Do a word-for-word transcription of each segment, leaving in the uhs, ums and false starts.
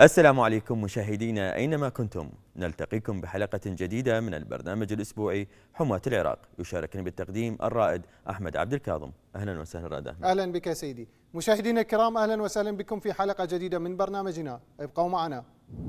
السلام عليكم مشاهدينا أينما كنتم، نلتقيكم بحلقة جديدة من البرنامج الأسبوعي حماة العراق. يشاركني بالتقديم الرائد أحمد عبد الكاظم. أهلا وسهلا رائد أحمد. أهلا بك سيدي. مشاهدينا الكرام أهلا وسهلا بكم في حلقة جديدة من برنامجنا، ابقوا معنا.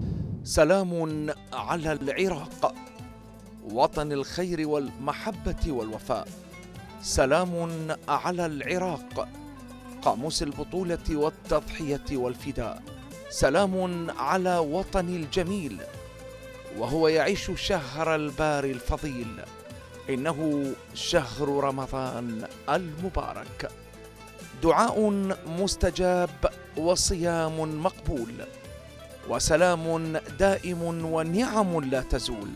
سلام على العراق، وطن الخير والمحبة والوفاء. سلام على العراق، قاموس البطولة والتضحية والفداء. سلام على وطني الجميل وهو يعيش شهر الباري الفضيل، إنه شهر رمضان المبارك. دعاء مستجاب وصيام مقبول، وسلام دائم ونعم لا تزول.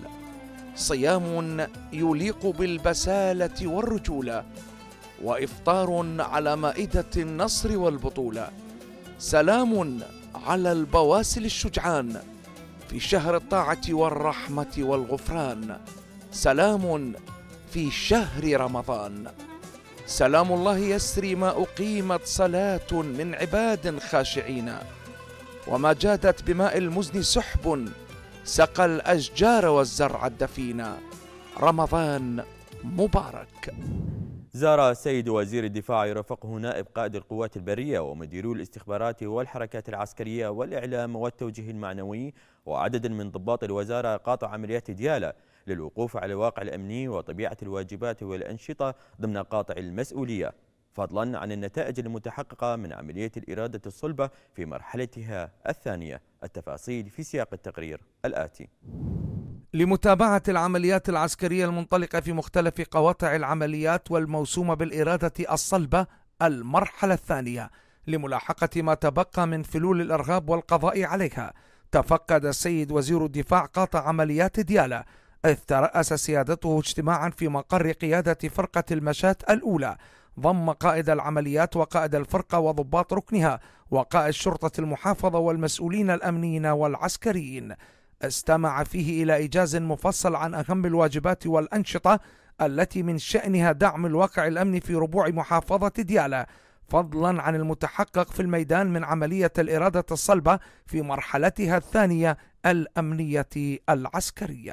صيام يليق بالبسالة والرجولة، وإفطار على مائدة النصر والبطولة. سلام على البواسل الشجعان في شهر الطاعة والرحمة والغفران. سلام في شهر رمضان. سلام الله يسري ما أقيمت صلاة من عباد خاشعين، وما جادت بماء المزن سحب سقى الأشجار والزرع الدفينا. رمضان مبارك. زار السيد وزير الدفاع يرافقه نائب قائد القوات البرية ومديرو الاستخبارات والحركات العسكرية والإعلام والتوجيه المعنوي وعدد من ضباط الوزارة قاطع عمليات ديالى للوقوف على الواقع الأمني وطبيعة الواجبات والأنشطة ضمن قاطع المسؤولية، فضلا عن النتائج المتحققة من عملية الإرادة الصلبة في مرحلتها الثانية. التفاصيل في سياق التقرير الآتي. لمتابعة العمليات العسكرية المنطلقة في مختلف قواطع العمليات والموسومة بالإرادة الصلبة المرحلة الثانية، لملاحقة ما تبقى من فلول الإرهاب والقضاء عليها، تفقد السيد وزير الدفاع قاطع عمليات ديالى، إذ ترأس سيادته اجتماعا في مقر قيادة فرقة المشاة الأولى، ضم قائد العمليات وقائد الفرقة وضباط ركنها وقائد شرطة المحافظة والمسؤولين الأمنيين والعسكريين. استمع فيه إلى إيجاز مفصل عن أهم الواجبات والأنشطة التي من شأنها دعم الواقع الأمني في ربوع محافظة ديالى، فضلا عن المتحقق في الميدان من عملية الإرادة الصلبة في مرحلتها الثانية الأمنية العسكرية.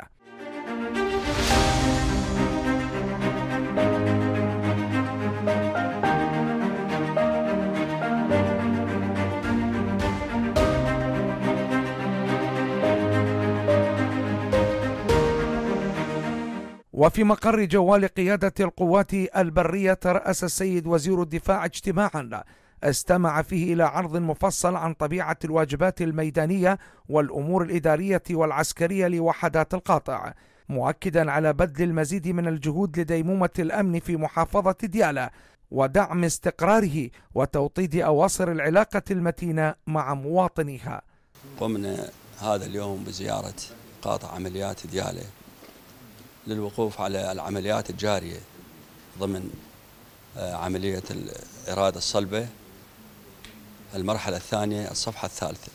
وفي مقر جوال قيادة القوات البرية ترأس السيد وزير الدفاع اجتماعا استمع فيه إلى عرض مفصل عن طبيعة الواجبات الميدانية والأمور الإدارية والعسكرية لوحدات القاطع، مؤكدا على بذل المزيد من الجهود لديمومة الأمن في محافظة ديالى ودعم استقراره وتوطيد أواصر العلاقة المتينة مع مواطنيها. قمنا هذا اليوم بزيارة قاطع عمليات ديالى للوقوف على العمليات الجارية ضمن عملية الإرادة الصلبة المرحلة الثانية الصفحة الثالثة،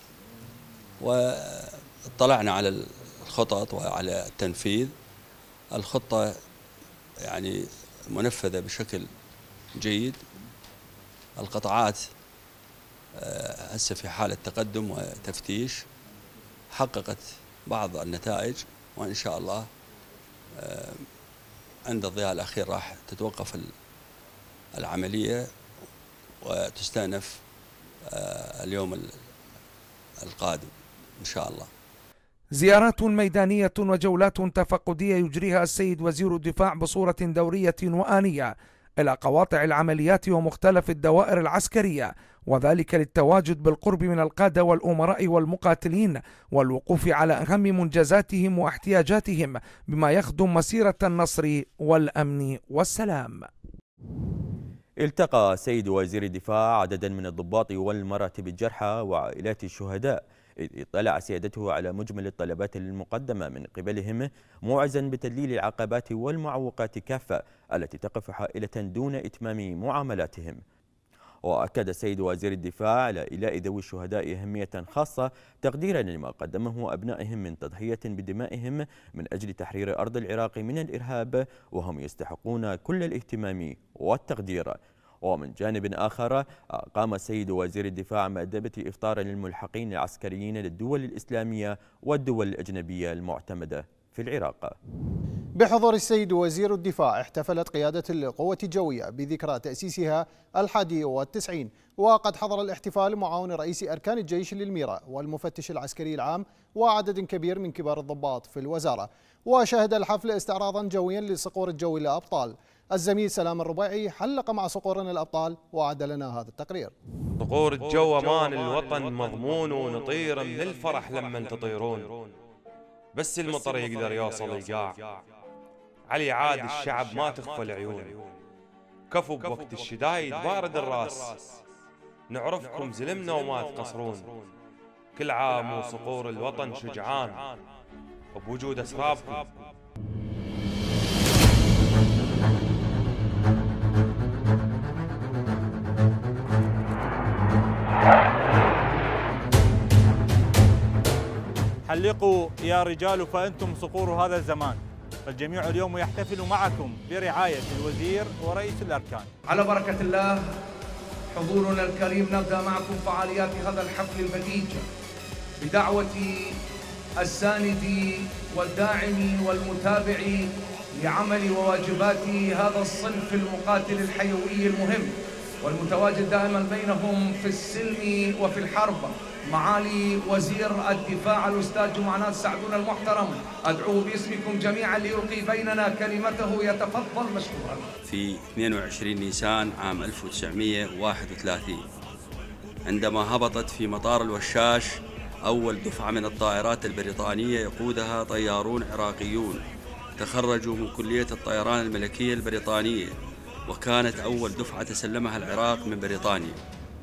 واطلعنا على الخطط وعلى التنفيذ. الخطة يعني منفذة بشكل جيد. القطاعات هسه في حالة تقدم وتفتيش، حققت بعض النتائج، وإن شاء الله عند الضياء الأخير راح تتوقف العملية وتستأنف اليوم القادم إن شاء الله. زيارات ميدانية وجولات تفقدية يجريها السيد وزير الدفاع بصورة دورية وآنية إلى قواطع العمليات ومختلف الدوائر العسكرية، وذلك للتواجد بالقرب من القادة والأمراء والمقاتلين والوقوف على أهم منجزاتهم واحتياجاتهم بما يخدم مسيرة النصر والأمن والسلام. التقى سيد وزير الدفاع عددا من الضباط والمراتب الجرحى وعائلات الشهداء، إذ اطلع سيادته على مجمل الطلبات المقدمة من قبلهم، موعزا بتذليل العقبات والمعوقات كافة التي تقف حائلة دون إتمام معاملاتهم. وأكد السيد وزير الدفاع على إيلاء ذوي الشهداء أهمية خاصة تقديرا لما قدمه أبنائهم من تضحية بدمائهم من أجل تحرير أرض العراق من الإرهاب، وهم يستحقون كل الاهتمام والتقدير. ومن جانب آخر قام السيد وزير الدفاع مأدبة إفطار للملحقين العسكريين للدول الإسلامية والدول الأجنبية المعتمدة في العراق. بحضور السيد وزير الدفاع احتفلت قيادة القوة الجوية بذكرى تأسيسها الحادي والتسعين، وقد حضر الاحتفال معاون رئيس أركان الجيش للميرا والمفتش العسكري العام وعدد كبير من كبار الضباط في الوزارة. وشهد الحفل استعراضا جويا لصقور الجو الأبطال. الزميل سلام الربيعي حلق مع صقورنا الأبطال وعد لنا هذا التقرير. صقور الجو أمان الوطن مضمون، ونطير من الفرح لما تطيرون، بس المطر يقدر يوصل القاع، علي عاد الشعب ما تخفى العيون، كفو بوقت الشدايد بارد الراس، نعرفكم زلمنا وما تقصرون، كل عام وصقور الوطن شجعان وبوجود أسرابكم. حلقوا يا رجال فأنتم صقور هذا الزمان، فالجميع اليوم يحتفل معكم برعاية الوزير ورئيس الأركان. على بركة الله حضورنا الكريم، نبدأ معكم فعاليات هذا الحفل البهيج بدعوة الساند والداعم والمتابع لعمل وواجبات هذا الصنف المقاتل الحيوي المهم والمتواجد دائما بينهم في السلم وفي الحرب، معالي وزير الدفاع الأستاذ جمعنات سعدون المحترم، أدعوه باسمكم جميعا ليلقي بيننا كلمته، يتفضل مشكورا. في اثنين وعشرين نيسان عام ألف وتسعمئة وواحد وثلاثين عندما هبطت في مطار الوشاش أول دفعة من الطائرات البريطانية يقودها طيارون عراقيون تخرجوا من كلية الطيران الملكية البريطانية، وكانت أول دفعة تسلمها العراق من بريطانيا.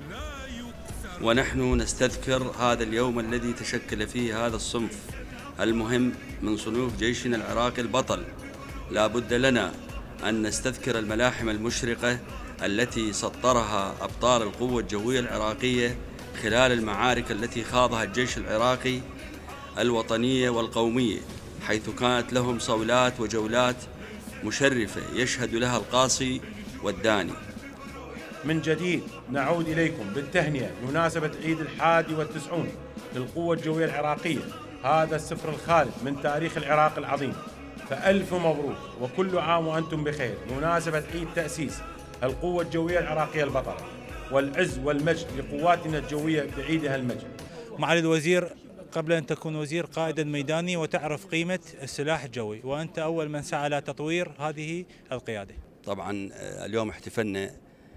ونحن نستذكر هذا اليوم الذي تشكل فيه هذا الصنف المهم من صنوف جيشنا العراقي البطل. لا بد لنا أن نستذكر الملاحم المشرقة التي سطرها أبطال القوة الجوية العراقية خلال المعارك التي خاضها الجيش العراقي الوطنية والقومية، حيث كانت لهم صولات وجولات مشرفة يشهد لها القاصي والداني. من جديد نعود إليكم بالتهنئة بمناسبة عيد الحادي والتسعون للقوة الجوية العراقية، هذا السفر الخالد من تاريخ العراق العظيم، فألف مبروك وكل عام وأنتم بخير بمناسبة عيد تأسيس القوة الجوية العراقية البطلة، والعز والمجد لقواتنا الجوية بعيدها المجد. معالي الوزير، قبل أن تكون وزير قائد ميداني وتعرف قيمة السلاح الجوي، وأنت أول من سعى لتطوير هذه القيادة. طبعا اليوم احتفلنا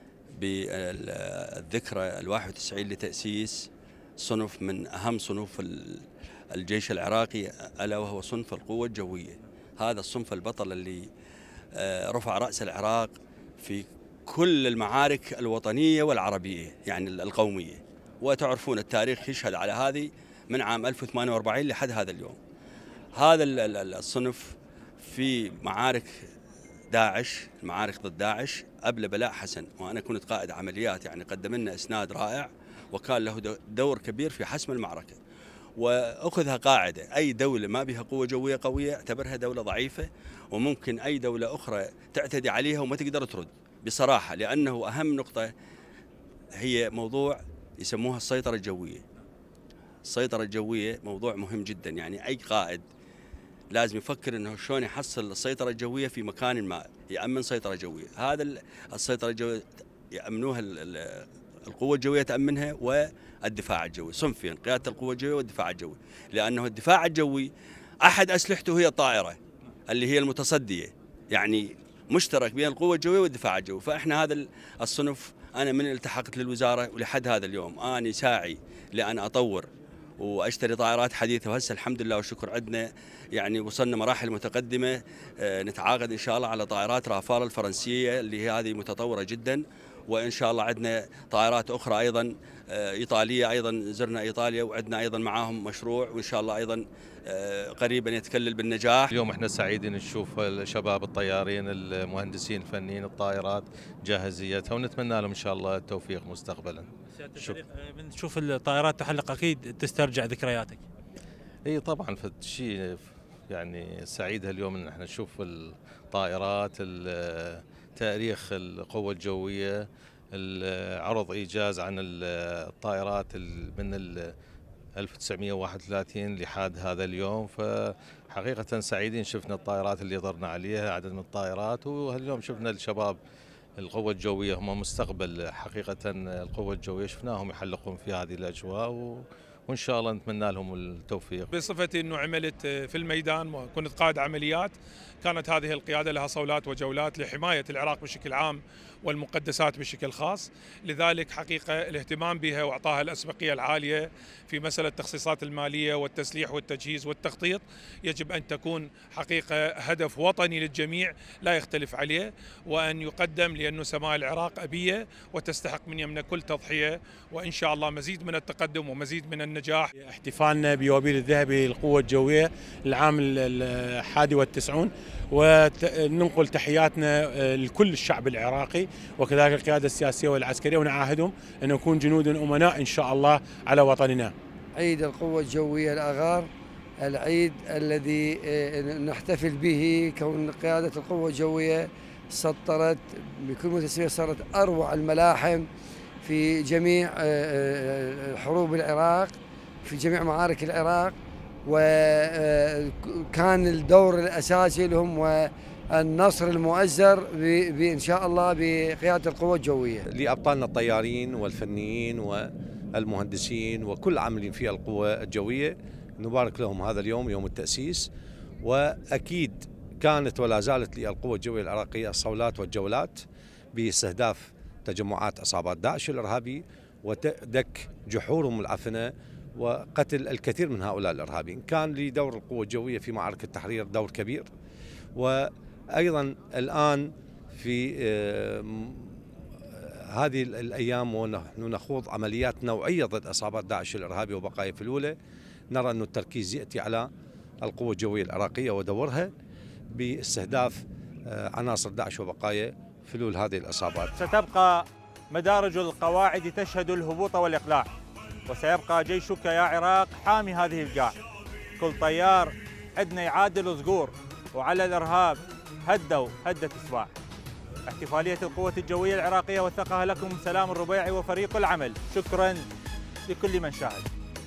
بالذكرى الواحد وتسعين لتأسيس صنف من أهم صنوف الجيش العراقي، ألا وهو صنف القوة الجوية. هذا الصنف البطل اللي رفع رأس العراق في كل المعارك الوطنية والعربية يعني القومية، وتعرفون التاريخ يشهد على هذه من عام ألف وثمانية وأربعين لحد هذا اليوم. هذا الصنف في معارك داعش، المعارك ضد داعش قبل بلاء حسن، وأنا كنت قائد عمليات، يعني قدم لنا إسناد رائع وكان له دور كبير في حسم المعركة، وأخذها قاعدة: أي دولة ما بها قوة جوية قوية اعتبرها دولة ضعيفة، وممكن أي دولة أخرى تعتدي عليها وما تقدر ترد بصراحة، لأنه أهم نقطة هي موضوع يسموها السيطرة الجوية. السيطرة الجوية موضوع مهم جدا، يعني أي قائد لازم يفكر انه شلون يحصل السيطره الجويه في مكان ما، يامن سيطره جويه. هذا السيطره الجويه يامنوها القوه الجويه، تامنها والدفاع الجوي، صنفين: قياده القوه الجويه والدفاع الجوي، لانه الدفاع الجوي احد اسلحته هي الطائره اللي هي المتصديه، يعني مشترك بين القوه الجويه والدفاع الجوي. فاحنا هذا الصنف، انا من التحقت للوزاره ولحد هذا اليوم اني ساعي لان اطور واشتري طائرات حديثه، وهسه الحمد لله والشكر عندنا يعني وصلنا مراحل متقدمه. نتعاقد ان شاء الله على طائرات رافال الفرنسيه اللي هي هذه متطوره جدا، وان شاء الله عندنا طائرات اخرى ايضا ايطاليه، ايضا زرنا ايطاليا وعندنا ايضا معاهم مشروع، وان شاء الله ايضا قريبا يتكلل بالنجاح. اليوم احنا سعيدين نشوف الشباب الطيارين المهندسين الفنيين الطائرات جاهزيتها، ونتمنى لهم ان شاء الله التوفيق مستقبلا. بنشوف الطائرات تحلق اكيد تسترجع ذكرياتك. اي طبعا، فشيء يعني سعيد هاليوم ان احنا نشوف الطائرات، تاريخ القوة الجوية عرض إيجاز عن الطائرات من ألف وتسعمئة وواحد وثلاثين لحد هذا اليوم، فحقيقة سعيدين شفنا الطائرات اللي ضرنا عليها عدد من الطائرات، وهاليوم شفنا الشباب القوة الجوية هم مستقبل حقيقة القوة الجوية، شفناهم يحلقون في هذه الأجواء و وإن شاء الله نتمنى لهم التوفيق. بصفتي أنه عملت في الميدان وكنت قائد عمليات، كانت هذه القيادة لها صولات وجولات لحماية العراق بشكل عام والمقدسات بشكل خاص، لذلك حقيقة الاهتمام بها وإعطاها الأسبقية العالية في مسألة التخصيصات المالية والتسليح والتجهيز والتخطيط يجب أن تكون حقيقة هدف وطني للجميع لا يختلف عليه، وأن يقدم لأنه سماء العراق أبية وتستحق من يمنا كل تضحية، وإن شاء الله مزيد من التقدم ومزيد من النجاح. احتفالنا بيوبيل الذهبي للقوة الجوية العام الحادي والتسعون، وننقل تحياتنا لكل الشعب العراقي وكذلك القيادة السياسية والعسكرية، ونعاهدهم أن نكون جنودا أمناء إن شاء الله على وطننا. عيد القوة الجوية الأغار، العيد الذي نحتفل به كون قيادة القوة الجوية سطرت بكل متساوية، صارت أروع الملاحم في جميع حروب العراق، في جميع معارك العراق، وكان الدور الأساسي لهم والنصر المؤزر بإن شاء الله بقيادة القوة الجوية. لأبطالنا الطيارين والفنيين والمهندسين وكل عاملين في القوة الجوية نبارك لهم هذا اليوم يوم التأسيس، وأكيد كانت ولا زالت للقوة الجوية العراقية الصولات والجولات باستهداف تجمعات عصابات داعش الإرهابي ودك جحورهم العفنة وقتل الكثير من هؤلاء الإرهابيين. كان لدور القوة الجوية في معركة التحرير دور كبير، وأيضا الآن في هذه الأيام ونحن نخوض عمليات نوعية ضد عصابات داعش الإرهابي وبقايا فلولة، نرى أن التركيز يأتي على القوة الجوية العراقية ودورها باستهداف عناصر داعش وبقايا فلول هذه العصابات. ستبقى مدارج القواعد تشهد الهبوط والإقلاع، وسيبقى جيشك يا عراق حامي هذه القاع. كل طيار عندنا يعادل صقور، وعلى الإرهاب هدوا هدة إصبع. احتفالية القوة الجوية العراقية وثقها لكم سلام الربيعي وفريق العمل. شكرا لكل من شاهد.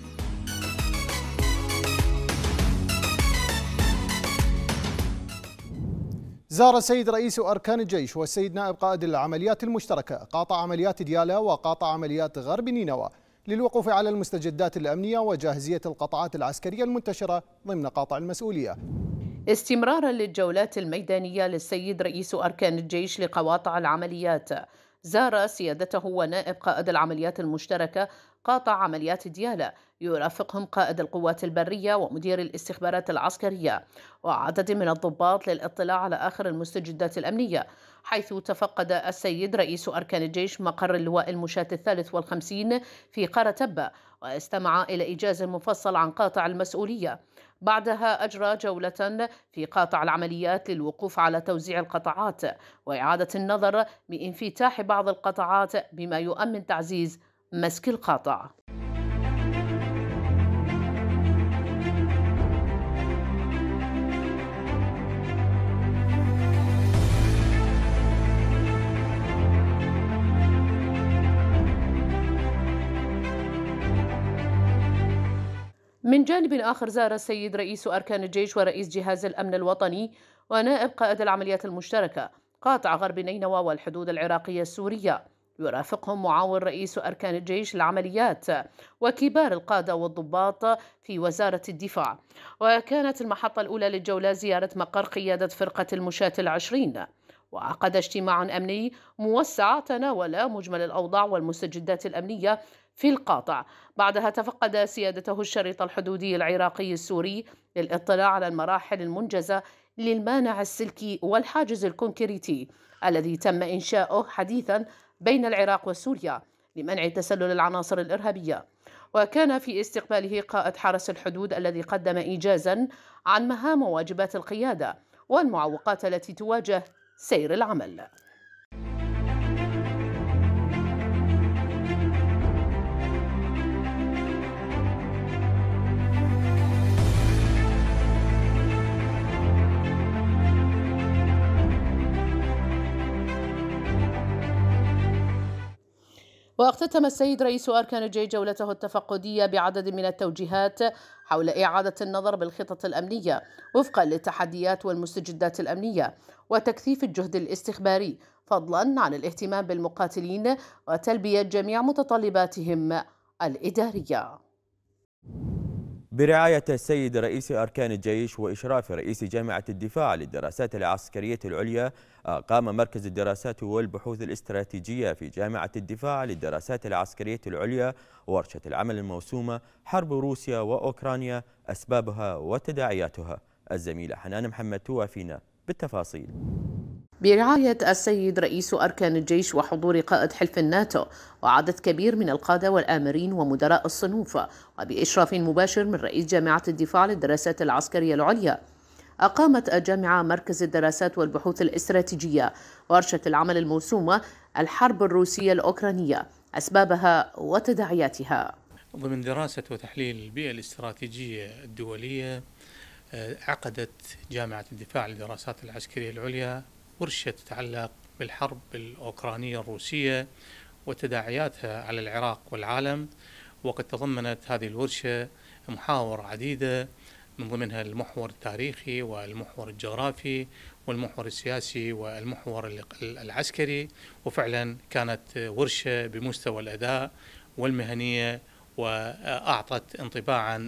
زار السيد رئيس أركان الجيش والسيد نائب قائد العمليات المشتركة قاطع عمليات ديالا وقاطع عمليات غرب نينوى للوقوف على المستجدات الأمنية وجاهزية القطاعات العسكرية المنتشرة ضمن قاطع المسؤولية. استمرارا للجولات الميدانية للسيد رئيس أركان الجيش لقواطع العمليات، زار سيادته ونائب قائد العمليات المشتركة قاطع عمليات ديالا، يرافقهم قائد القوات البرية ومدير الاستخبارات العسكرية وعدد من الضباط للاطلاع على آخر المستجدات الأمنية، حيث تفقد السيد رئيس أركان الجيش مقر اللواء المشاة الثالث والخمسين في قارة تبة واستمع إلى إيجاز مفصل عن قاطع المسؤولية. بعدها أجرى جولة في قاطع العمليات للوقوف على توزيع القطاعات وإعادة النظر بانفتاح بعض القطاعات بما يؤمن تعزيز مسك القاطع. من جانب آخر، زار السيد رئيس أركان الجيش ورئيس جهاز الأمن الوطني ونائب قائد العمليات المشتركة قاطع غرب نينوى والحدود العراقية السورية، يرافقهم معاون رئيس أركان الجيش العمليات وكبار القادة والضباط في وزارة الدفاع. وكانت المحطة الأولى للجولة زيارة مقر قيادة فرقة المشاة العشرين، وعقد اجتماع أمني موسع تناول مجمل الأوضاع والمستجدات الأمنية في القاطع. بعدها تفقد سيادته الشريط الحدودي العراقي السوري للاطلاع على المراحل المنجزة للمانع السلكي والحاجز الكونكريتي الذي تم إنشاؤه حديثا بين العراق وسوريا لمنع تسلل العناصر الإرهابية. وكان في استقباله قائد حرس الحدود الذي قدم إيجازا عن مهام وواجبات القيادة والمعوقات التي تواجه سير العمل. واختتم السيد رئيس أركان الجيش جولته التفقدية بعدد من التوجيهات حول إعادة النظر بالخطط الأمنية وفقا للتحديات والمستجدات الأمنية وتكثيف الجهد الاستخباري، فضلا عن الاهتمام بالمقاتلين وتلبية جميع متطلباتهم الإدارية. برعاية السيد رئيس أركان الجيش وإشراف رئيس جامعة الدفاع للدراسات العسكرية العليا، قام مركز الدراسات والبحوث الاستراتيجية في جامعة الدفاع للدراسات العسكرية العليا ورشة العمل الموسومة حرب روسيا وأوكرانيا أسبابها وتداعياتها. الزميلة حنان محمد توافينا بالتفاصيل. برعاية السيد رئيس أركان الجيش وحضور قائد حلف الناتو وعدد كبير من القادة والآمرين ومدراء الصنوف وبإشراف مباشر من رئيس جامعة الدفاع للدراسات العسكرية العليا، أقامت الجامعة مركز الدراسات والبحوث الاستراتيجية ورشة العمل الموسومة الحرب الروسية الأوكرانية أسبابها وتداعياتها. ضمن دراسة وتحليل البيئة الاستراتيجية الدولية، عقدت جامعة الدفاع للدراسات العسكرية العليا ورشة تتعلق بالحرب الأوكرانية الروسية وتداعياتها على العراق والعالم، وقد تضمنت هذه الورشة محاور عديدة من ضمنها المحور التاريخي والمحور الجغرافي والمحور السياسي والمحور العسكري، وفعلا كانت ورشة بمستوى الأداء والمهنية وأعطت انطباعا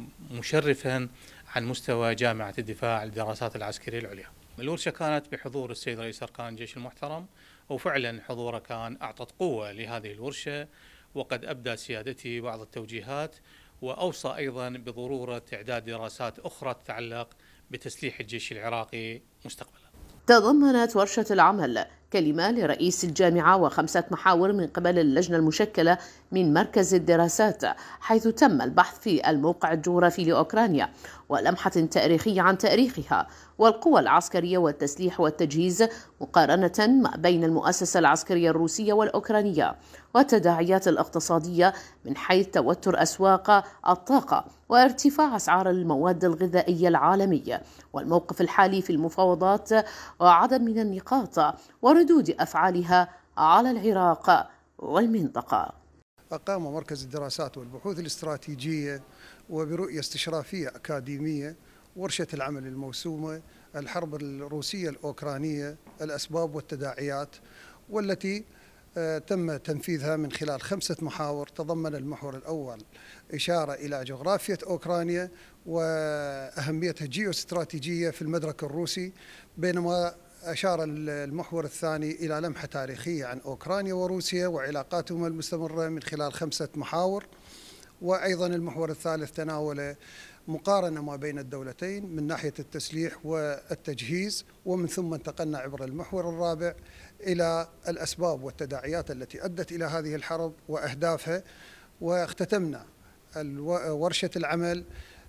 مشرفا عن مستوى جامعة الدفاع للدراسات العسكرية العليا. الورشة كانت بحضور السيد رئيس أركان الجيش المحترم، وفعلا حضوره كان أعطت قوة لهذه الورشة، وقد أبدى سيادته بعض التوجيهات وأوصى أيضا بضرورة إعداد دراسات أخرى تتعلق بتسليح الجيش العراقي مستقبلا. تضمنت ورشة العمل كلمة لرئيس الجامعة وخمسة محاور من قبل اللجنة المشكلة من مركز الدراسات، حيث تم البحث في الموقع الجغرافي لأوكرانيا ولمحة تاريخية عن تاريخها والقوى العسكرية والتسليح والتجهيز مقارنة ما بين المؤسسة العسكرية الروسية والأوكرانية، والتداعيات الاقتصادية من حيث توتر أسواق الطاقة وارتفاع أسعار المواد الغذائية العالمية والموقف الحالي في المفاوضات وعدد من النقاط وردود أفعالها على العراق والمنطقة. أقام مركز الدراسات والبحوث الاستراتيجية وبرؤية استشرافية أكاديمية ورشة العمل الموسومة الحرب الروسية الأوكرانية الأسباب والتداعيات، والتي تم تنفيذها من خلال خمسة محاور. تضمن المحور الأول إشارة إلى جغرافية أوكرانيا وأهميتها الجيوستراتيجية في المدرك الروسي، بينما أشار المحور الثاني إلى لمحة تاريخية عن أوكرانيا وروسيا وعلاقاتهما المستمرة من خلال خمسة محاور. وأيضا المحور الثالث تناول مقارنة ما بين الدولتين من ناحية التسليح والتجهيز، ومن ثم انتقلنا عبر المحور الرابع إلى الأسباب والتداعيات التي أدت إلى هذه الحرب وأهدافها. واختتمنا ورشة العمل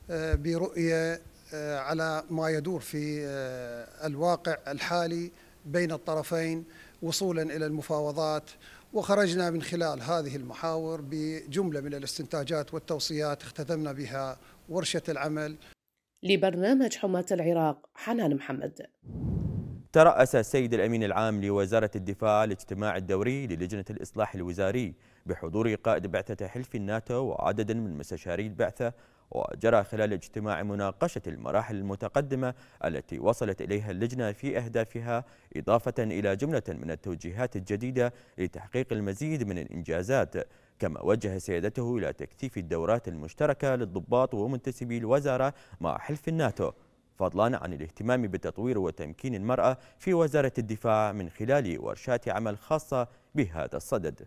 برؤية على ما يدور في الواقع الحالي بين الطرفين وصولا إلى المفاوضات، وخرجنا من خلال هذه المحاور بجملة من الاستنتاجات والتوصيات اختتمنا بها ورشة العمل. لبرنامج حماة العراق، حنان محمد. ترأس السيد الأمين العام لوزارة الدفاع الاجتماع الدوري للجنة الإصلاح الوزاري بحضور قائد بعثة حلف الناتو وعدد من مستشاري البعثة، وجرى خلال الاجتماع مناقشة المراحل المتقدمة التي وصلت إليها اللجنة في أهدافها، إضافة إلى جملة من التوجيهات الجديدة لتحقيق المزيد من الإنجازات. كما وجه سيادته إلى تكثيف الدورات المشتركة للضباط ومنتسبي الوزارة مع حلف الناتو، فضلا عن الاهتمام بتطوير وتمكين المرأة في وزارة الدفاع من خلال ورشات عمل خاصة بهذا الصدد.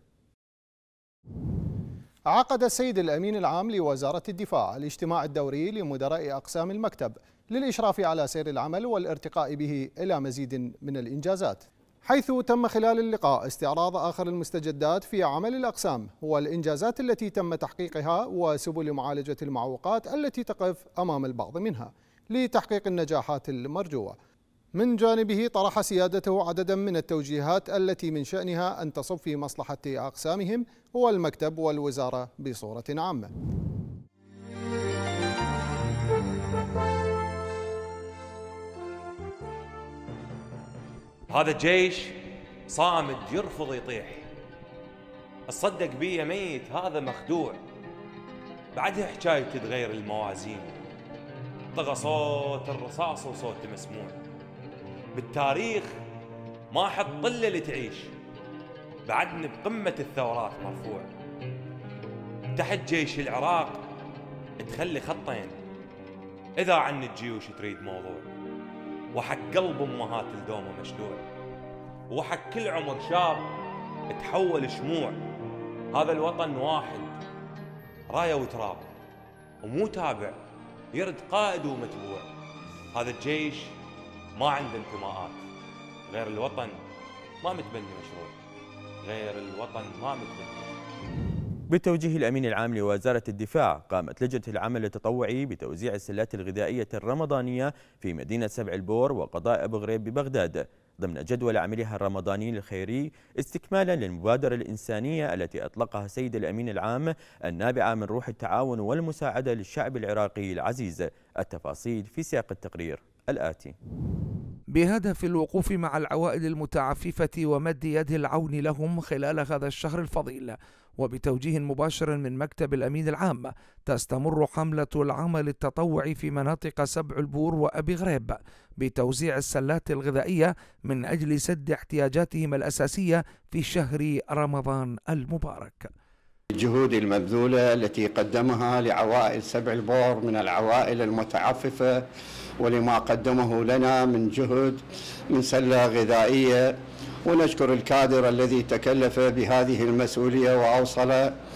عقد السيد الأمين العام لوزارة الدفاع الاجتماع الدوري لمدراء أقسام المكتب للإشراف على سير العمل والارتقاء به إلى مزيد من الإنجازات، حيث تم خلال اللقاء استعراض آخر المستجدات في عمل الأقسام والإنجازات التي تم تحقيقها وسبل معالجة المعوقات التي تقف أمام البعض منها لتحقيق النجاحات المرجوة. من جانبه طرح سيادته عددا من التوجيهات التي من شأنها أن تصب في مصلحة أقسامهم والمكتب والوزارة بصورة عامة. هذا الجيش صامد يرفض يطيح، تصدق بيه ميت هذا مخدوع. بعدها حكاية تتغير الموازين، طغى صوت الرصاص وصوت مسموع. بالتاريخ ما حط طلة لتعيش، بعدنا بقمة الثورات مرفوع. تحت جيش العراق تخلي خطين إذا عن الجيوش تريد موضوع، وحق قلب أمهات الدومة مشلوع، وحق كل عمر شاب تحول شموع. هذا الوطن واحد راية وتراب ومو تابع، يرد قائد ومتبوع. هذا الجيش ما عنده انتماءات، غير الوطن ما متبني مشروع، غير الوطن ما متبني. بالتوجيه الأمين العام لوزارة الدفاع، قامت لجنة العمل التطوعي بتوزيع السلات الغذائية الرمضانية في مدينة سبع البور وقضاء أبو غريب ببغداد ضمن جدول عملها الرمضاني الخيري، استكمالا للمبادرة الإنسانية التي أطلقها السيد الأمين العام النابعة من روح التعاون والمساعدة للشعب العراقي العزيز. التفاصيل في سياق التقرير الآتي. بهدف الوقوف مع العوائل المتعففة ومد يد العون لهم خلال هذا الشهر الفضيل، وبتوجيه مباشر من مكتب الأمين العام، تستمر حملة العمل التطوعي في مناطق سبع البور وأبي غريب بتوزيع السلات الغذائية من أجل سد احتياجاتهم الأساسية في شهر رمضان المبارك. الجهود المبذولة التي قدمها لعوائل سبع البور من العوائل المتعففة، ولما قدمه لنا من جهد من سلة غذائية، ونشكر الكادر الذي تكلف بهذه المسؤولية وأوصل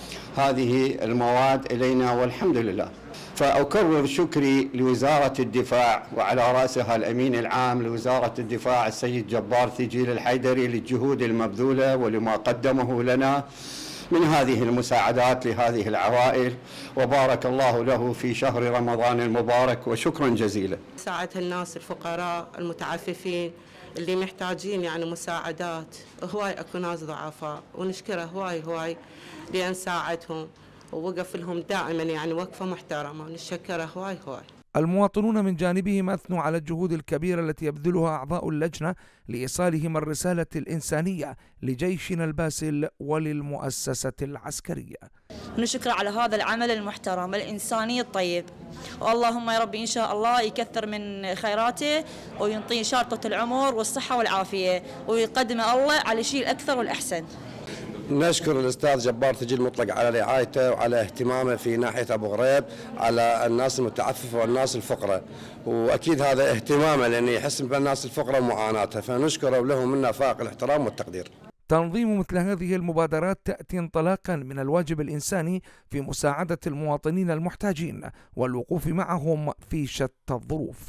هذه المواد إلينا والحمد لله. فأكرر شكري لوزارة الدفاع وعلى رأسها الأمين العام لوزارة الدفاع السيد جبار ثجيل الحيدري للجهود المبذولة ولما قدمه لنا من هذه المساعدات لهذه العوائل، وبارك الله له في شهر رمضان المبارك، وشكرا جزيلا. ساعد الناس الفقراء المتعففين اللي محتاجين يعني مساعدات، هواي اكو ناس ضعفاء ونشكره هواي هواي لأن ساعدهم ووقف لهم دائما يعني وقفة محترمة، نشكره هواي هواي. المواطنون من جانبهم أثنوا على الجهود الكبيرة التي يبذلها أعضاء اللجنة لإيصالهم الرسالة الإنسانية لجيشنا الباسل وللمؤسسة العسكرية. نشكر على هذا العمل المحترم الإنساني الطيب، واللهم يا رب إن شاء الله يكثر من خيراته وينطيه شارقة العمر والصحة والعافية، ويقدم الله على شيء الأكثر والأحسن. نشكر الأستاذ جبار ثجيل مطلق على رعايته وعلى اهتمامه في ناحية أبو غريب على الناس المتعففة والناس الفقراء، وأكيد هذا اهتمامه لأنه يحس بالناس الفقراء ومعاناتها، فنشكره له منا فائق الاحترام والتقدير. تنظيم مثل هذه المبادرات تأتي انطلاقا من الواجب الإنساني في مساعدة المواطنين المحتاجين والوقوف معهم في شتى الظروف.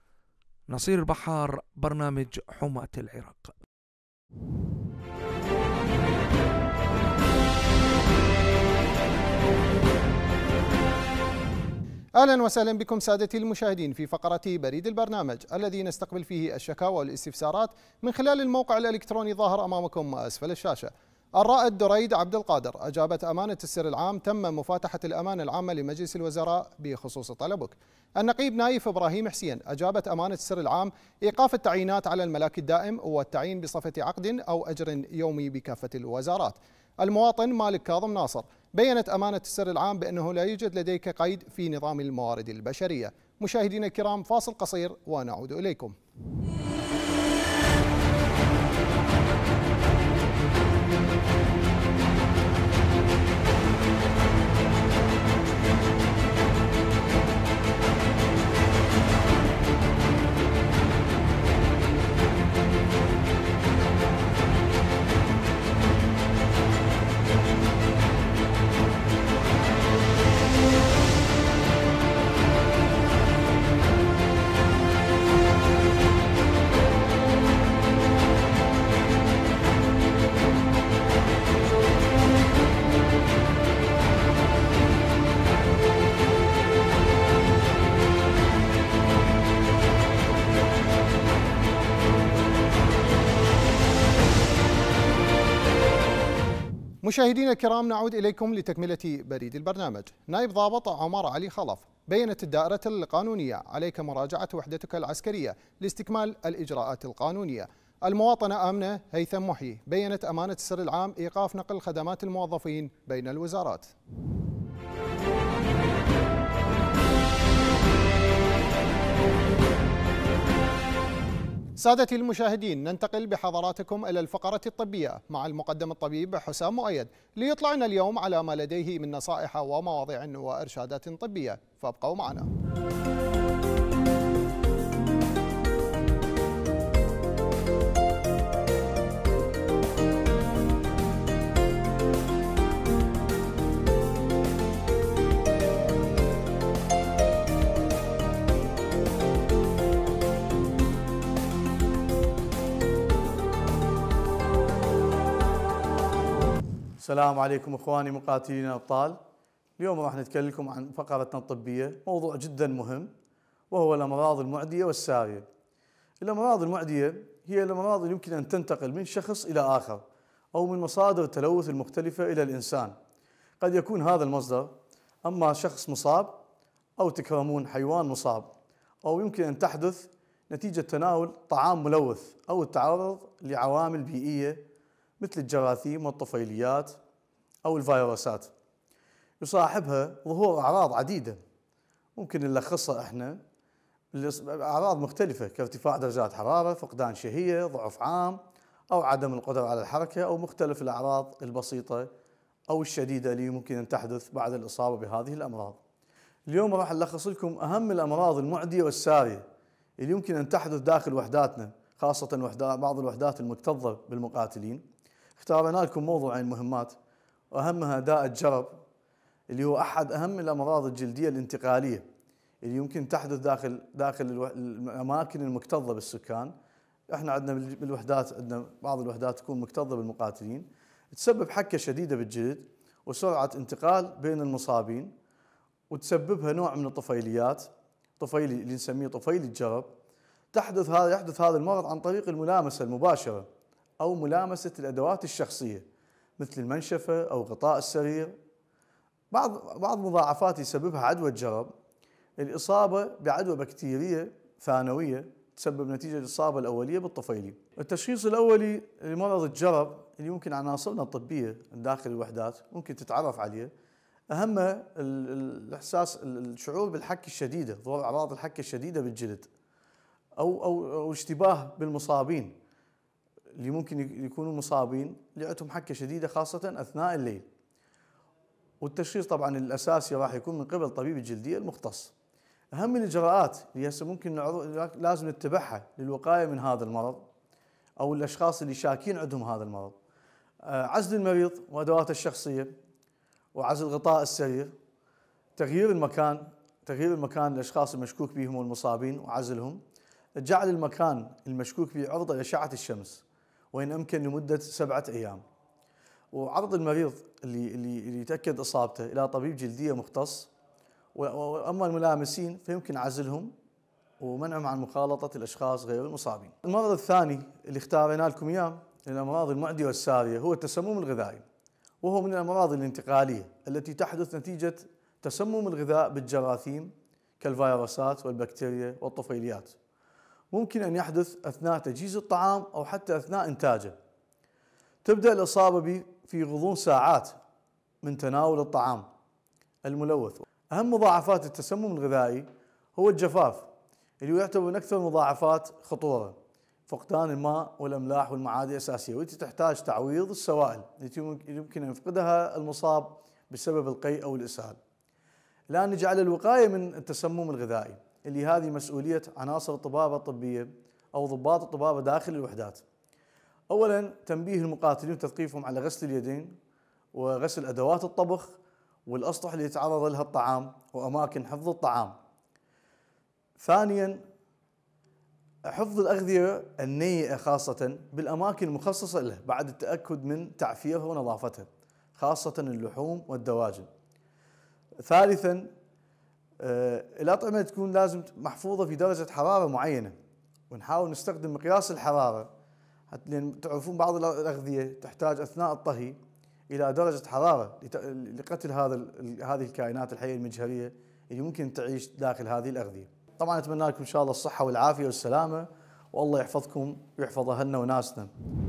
نصير البحار، برنامج حماة العراق. أهلا وسهلا بكم سادتي المشاهدين في فقرة بريد البرنامج الذي نستقبل فيه الشكاوى والاستفسارات من خلال الموقع الإلكتروني ظاهر أمامكم أسفل الشاشة. الرائد دريد عبد القادر أجابت أمانة السر العام تم مفاتحة الأمانة العامة لمجلس الوزراء بخصوص طلبك. النقيب نايف إبراهيم حسين أجابت أمانة السر العام إيقاف التعيينات على الملاك الدائم والتعيين بصفة عقد أو أجر يومي بكافة الوزارات. المواطن مالك كاظم ناصر بيّنت أمانة السر العام بأنه لا يوجد لديك قيد في نظام الموارد البشرية. مشاهدينا الكرام، فاصل قصير ونعود إليكم. مشاهدينا الكرام، نعود إليكم لتكملة بريد البرنامج. نائب ضابط عمر علي خلف بيّنت الدائرة القانونية عليك مراجعة وحدتك العسكرية لاستكمال الإجراءات القانونية. المواطنة آمنة هيثم محيي بيّنت أمانة السر العام إيقاف نقل خدمات الموظفين بين الوزارات. سادتي المشاهدين، ننتقل بحضراتكم إلى الفقرة الطبية مع المقدم الطبيب حسام مؤيد ليطلعنا اليوم على ما لديه من نصائح ومواضيع وإرشادات طبية، فابقوا معنا. السلام عليكم اخواني مقاتلين الابطال. اليوم راح نتكلم لكم عن فقرتنا الطبيه، موضوع جدا مهم وهو الامراض المعديه والساريه. الامراض المعديه هي الامراض اللي يمكن ان تنتقل من شخص الى اخر او من مصادر التلوث المختلفه الى الانسان. قد يكون هذا المصدر اما شخص مصاب او تكرمون حيوان مصاب، او يمكن ان تحدث نتيجه تناول طعام ملوث او التعرض لعوامل بيئيه مثل الجراثيم والطفيليات أو الفيروسات. يصاحبها ظهور أعراض عديدة ممكن نلخصها إحنا أعراض مختلفة كارتفاع درجات حرارة، فقدان شهية، ضعف عام، أو عدم القدرة على الحركة، أو مختلف الأعراض البسيطة أو الشديدة اللي ممكن أن تحدث بعد الإصابة بهذه الأمراض. اليوم راح نلخص لكم أهم الأمراض المعدية والسارية اللي يمكن أن تحدث داخل وحداتنا، خاصة بعض الوحدات المكتظة بالمقاتلين. اختارنا لكم موضوعين مهمات، واهمها داء الجرب اللي هو احد اهم الامراض الجلديه الانتقاليه اللي يمكن تحدث داخل داخل الاماكن المكتظه بالسكان. احنا عندنا بالوحدات، عندنا بعض الوحدات تكون مكتظه بالمقاتلين، تسبب حكه شديده بالجلد وسرعه انتقال بين المصابين، وتسببها نوع من الطفيليات، طفيلي اللي نسميه طفيلي الجرب. تحدث هذا يحدث هذا المرض عن طريق الملامسه المباشره أو ملامسة الأدوات الشخصية مثل المنشفة أو غطاء السرير. بعض بعض مضاعفات يسببها عدوى الجرب الإصابة بعدوى بكتيرية ثانوية تسبب نتيجة الإصابة الأولية بالطفيلي. التشخيص الأولي لمرض الجرب اللي يمكن عناصرنا الطبية داخل الوحدات ممكن تتعرف عليه، أهمها الإحساس الشعور بالحكة الشديدة، ظهور أعراض الحكة الشديدة بالجلد، أو أو أو اشتباه بالمصابين اللي ممكن يكونوا مصابين اللي عندهم حكة شديدة خاصة أثناء الليل. والتشخيص طبعا الأساسي راح يكون من قبل طبيب الجلدية المختص. أهم الإجراءات اللي هسه ممكن لازم نتبعها للوقاية من هذا المرض أو الأشخاص اللي شاكين عندهم هذا المرض: عزل المريض وأدواته الشخصية، وعزل غطاء السرير، تغيير المكان تغيير المكان للأشخاص المشكوك بهم والمصابين وعزلهم، جعل المكان المشكوك به عرضة لأشعة الشمس وإن أمكن لمدة سبعة أيام، وعرض المريض اللي اللي اللي يتأكد إصابته إلى طبيب جلدية مختص. وأما الملامسين فيمكن عزلهم ومنعهم عن مخالطة الأشخاص غير المصابين. المرض الثاني اللي اختارنا لكم إياه الأمراض المعدية والسارية هو التسمم الغذائي، وهو من الأمراض الانتقالية التي تحدث نتيجة تسمم الغذاء بالجراثيم كالفيروسات والبكتيريا والطفيليات. ممكن أن يحدث أثناء تجهيز الطعام أو حتى أثناء إنتاجه. تبدأ الإصابة به في غضون ساعات من تناول الطعام الملوث. أهم مضاعفات التسمم الغذائي هو الجفاف اللي يعتبر من أكثر المضاعفات خطورة، فقدان الماء والأملاح والمعادن الأساسية، والتي تحتاج تعويض السوائل التي يمكن أن يفقدها المصاب بسبب القيء أو الإسهال. الآن نجي على الوقاية من التسمم الغذائي اللي هذه مسؤولية عناصر الطبابة الطبية أو ضباط الطبابة داخل الوحدات. أولا تنبيه المقاتلين وتثقيفهم على غسل اليدين وغسل أدوات الطبخ والأسطح اللي يتعرض لها الطعام وأماكن حفظ الطعام. ثانيا حفظ الأغذية النيئة خاصة بالأماكن المخصصة لها بعد التأكد من تعفيرها ونظافتها، خاصة اللحوم والدواجن. ثالثا الأطعمة تكون لازم محفوظة في درجة حرارة معينة، ونحاول نستخدم مقياس الحرارة، حتى لأن تعرفون بعض الأغذية تحتاج أثناء الطهي إلى درجة حرارة لقتل هذا هذه الكائنات الحية المجهرية اللي ممكن تعيش داخل هذه الأغذية. طبعا أتمنى لكم إن شاء الله الصحة والعافية والسلامة، والله يحفظكم ويحفظ أهلنا وناسنا.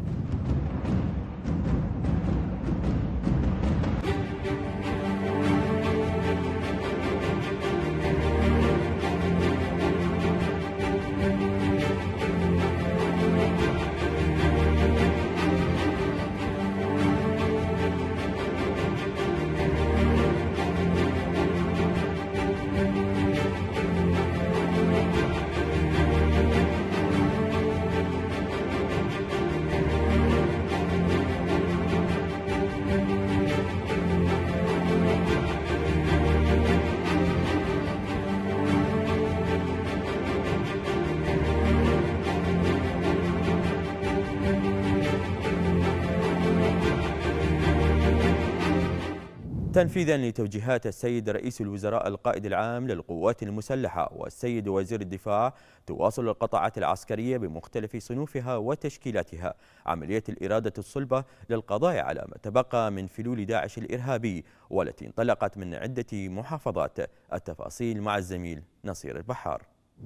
تنفيذا لتوجيهات السيد رئيس الوزراء القائد العام للقوات المسلحة والسيد وزير الدفاع، تواصل القطاعات العسكرية بمختلف صنوفها وتشكيلاتها عملية الإرادة الصلبة للقضاء على ما تبقى من فلول داعش الإرهابي، والتي انطلقت من عدة محافظات. التفاصيل مع الزميل نصير البحار.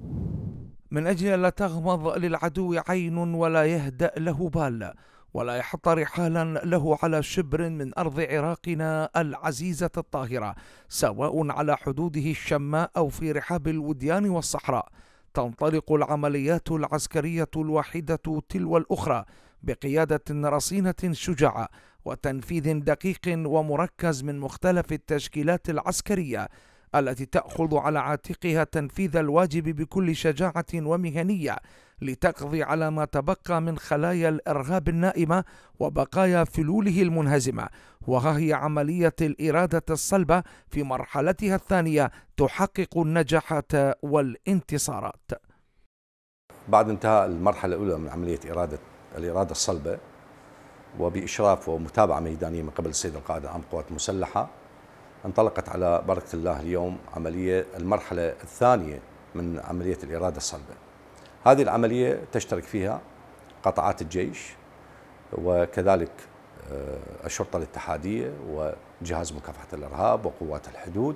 من أجل لا تغمض للعدو عين ولا يهدأ له بال ولا يحط رحالا له على شبر من أرض عراقنا العزيزة الطاهرة، سواء على حدوده الشماء أو في رحاب الوديان والصحراء، تنطلق العمليات العسكرية الواحدة تلو الأخرى بقيادة رصينة شجاعة وتنفيذ دقيق ومركز من مختلف التشكيلات العسكرية التي تأخذ على عاتقها تنفيذ الواجب بكل شجاعة ومهنية لتقضي على ما تبقى من خلايا الإرهاب النائمة وبقايا فلوله المنهزمة. وها هي عملية الإرادة الصلبة في مرحلتها الثانية تحقق النجاحات والانتصارات. بعد انتهاء المرحلة الأولى من عملية إرادة الإرادة الصلبة وبإشراف ومتابعة ميدانية من قبل السيد القائد العام للقوات المسلحة، انطلقت على بركة الله اليوم عملية المرحلة الثانية من عملية الإرادة الصلبة. هذه العملية تشترك فيها قطاعات الجيش وكذلك الشرطة الاتحادية وجهاز مكافحة الإرهاب وقوات الحدود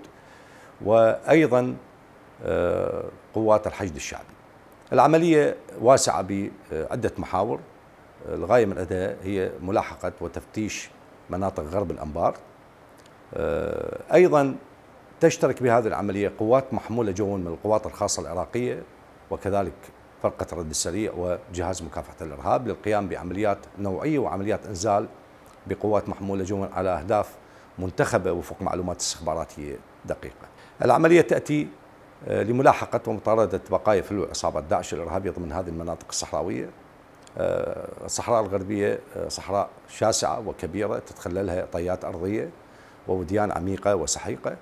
وأيضا قوات الحشد الشعبي. العملية واسعة بعدة محاور، الغاية من أدائها هي ملاحقة وتفتيش مناطق غرب الأنبار. أيضا تشترك بهذه العملية قوات محمولة جوا من القوات الخاصة العراقية وكذلك فرقة الرد السريع وجهاز مكافحة الإرهاب للقيام بعمليات نوعية وعمليات إنزال بقوات محمولة جوا على أهداف منتخبة وفق معلومات استخباراتية دقيقة. العملية تأتي لملاحقة ومطاردة بقايا فلول عصابات داعش الإرهابية ضمن هذه المناطق الصحراوية. الصحراء الغربية صحراء شاسعة وكبيرة تتخللها طيات أرضية ووديان عميقة وسحيقة.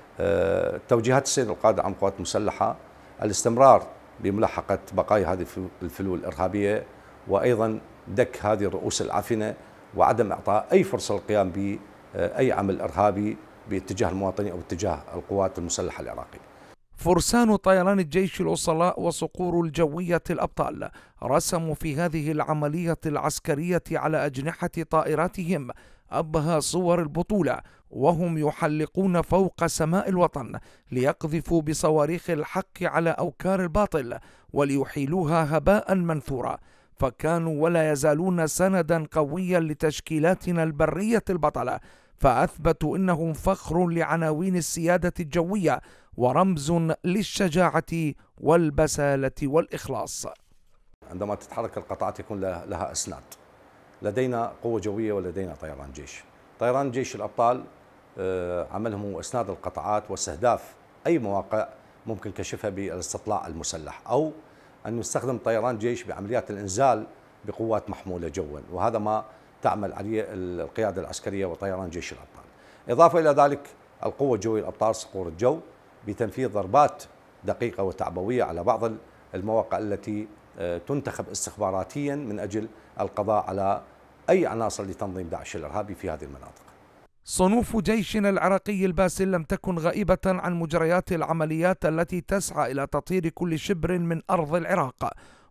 توجيهات السيد القائد العام للقوات المسلحة الاستمرار بملاحقة بقايا هذه الفلول الإرهابية وأيضا دك هذه الرؤوس العفنة وعدم إعطاء أي فرصة للقيام بأي عمل إرهابي باتجاه المواطنين أو اتجاه القوات المسلحة العراقية. فرسان طيران الجيش الأصلاء وصقور الجوية الأبطال رسموا في هذه العملية العسكرية على أجنحة طائراتهم أبهى صور البطولة، وهم يحلقون فوق سماء الوطن ليقذفوا بصواريخ الحق على أوكار الباطل وليحيلوها هباء منثورا، فكانوا ولا يزالون سندا قويا لتشكيلاتنا البرية البطلة، فأثبتوا أنهم فخر لعناوين السيادة الجوية ورمز للشجاعة والبسالة والإخلاص. عندما تتحرك القطاعات يكون لها أسناد. لدينا قوة جوية ولدينا طيران جيش. طيران جيش الأبطال عملهم هو إسناد القطاعات واستهداف أي مواقع ممكن كشفها بالاستطلاع المسلح، أو أن يستخدم طيران جيش بعمليات الإنزال بقوات محمولة جوا، وهذا ما تعمل عليه القيادة العسكرية وطيران جيش الأبطال. إضافة إلى ذلك القوة الجوية الأبطال صقور الجو بتنفيذ ضربات دقيقة وتعبوية على بعض المواقع التي تنتخب استخباراتيا من أجل القضاء على أي عناصر لتنظيم داعش الإرهابي في هذه المناطق. صنوف جيشنا العراقي الباسل لم تكن غائبة عن مجريات العمليات التي تسعى إلى تطهير كل شبر من أرض العراق،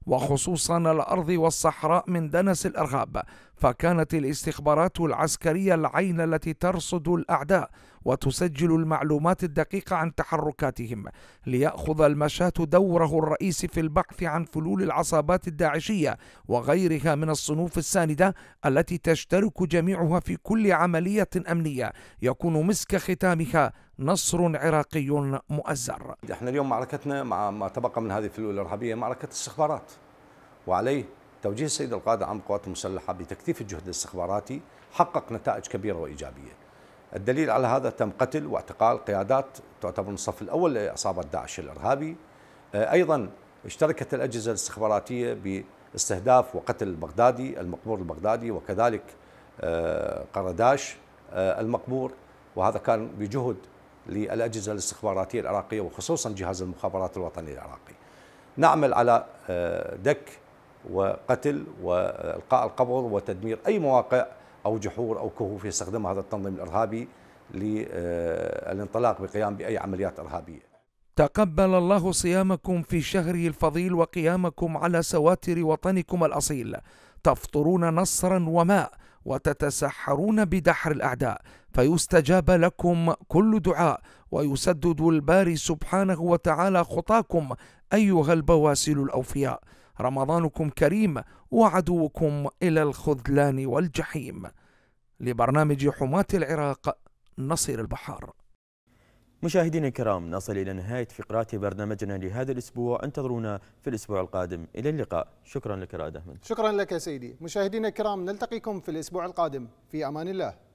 وخصوصا الأرض والصحراء من دنس الإرهاب، فكانت الاستخبارات العسكرية العين التي ترصد الأعداء وتسجل المعلومات الدقيقة عن تحركاتهم، ليأخذ المشاة دوره الرئيسي في البحث عن فلول العصابات الداعشية وغيرها من الصنوف الساندة التي تشترك جميعها في كل عملية أمنية يكون مسك ختامها نصر عراقي مؤزر. احنا اليوم معركتنا مع ما تبقى من هذه الفلول الإرهابية معركة استخبارات، وعليه توجيه السيد القائد العام للقوات المسلحة بتكثيف الجهد الاستخباراتي حقق نتائج كبيرة وإيجابية. الدليل على هذا تم قتل واعتقال قيادات تعتبر من الصف الأول لعصابة داعش الإرهابي. أيضا اشتركت الأجهزة الاستخباراتية باستهداف وقتل البغدادي المقبور البغدادي، وكذلك قرداش المقبور، وهذا كان بجهد للأجهزة الاستخباراتية العراقية وخصوصا جهاز المخابرات الوطني العراقي. نعمل على دك وقتل وإلقاء القبض وتدمير أي مواقع أو جحور أو كهوف يستخدمها هذا التنظيم الإرهابي للانطلاق بقيام بأي عمليات إرهابية. تقبل الله صيامكم في شهره الفضيل وقيامكم على سواتر وطنكم الأصيل، تفطرون نصرا وماء وتتسحرون بدحر الأعداء، فيستجاب لكم كل دعاء ويسدد الباري سبحانه وتعالى خطاكم أيها البواسل الأوفياء. رمضانكم كريم وعدوكم إلى الخذلان والجحيم. لبرنامج حماة العراق، نصير البحار. مشاهدينا الكرام، نصل إلى نهاية فقرات برنامجنا لهذا الأسبوع، انتظرونا في الأسبوع القادم. إلى اللقاء. شكرا لك رائد أحمد. شكرا لك يا سيدي. مشاهدينا الكرام، نلتقيكم في الأسبوع القادم، في أمان الله.